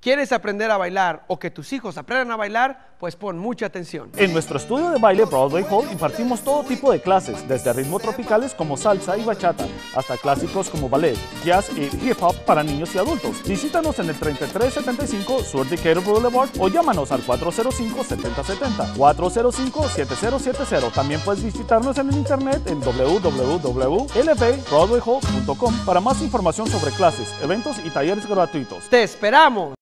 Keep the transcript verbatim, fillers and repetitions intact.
¿Quieres aprender a bailar o que tus hijos aprendan a bailar? Pues pon mucha atención. En nuestro estudio de baile Broadway Hall impartimos todo tipo de clases, desde ritmos tropicales como salsa y bachata, hasta clásicos como ballet, jazz y hip hop para niños y adultos. Visítanos en el treinta y tres setenta y cinco Sur Decatur Boulevard o llámanos al cuatro cero cinco, siete cero siete cero, cuatro cero cinco, siete cero siete cero. También puedes visitarnos en el internet en w w w punto l v broadway hall punto com para más información sobre clases, eventos y talleres gratuitos. ¡Te esperamos!